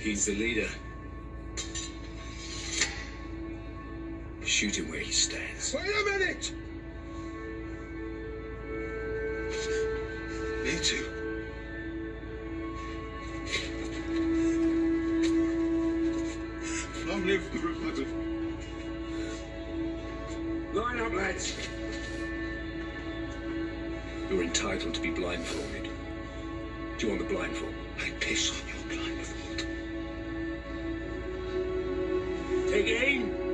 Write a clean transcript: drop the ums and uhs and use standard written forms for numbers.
He's the leader. Shoot him where he stands. Wait a minute! Me too. Long live the Republic. Line up, lads. You're entitled to be blindfolded. Do you want the blindfold? I piss on your blindfold. Take aim.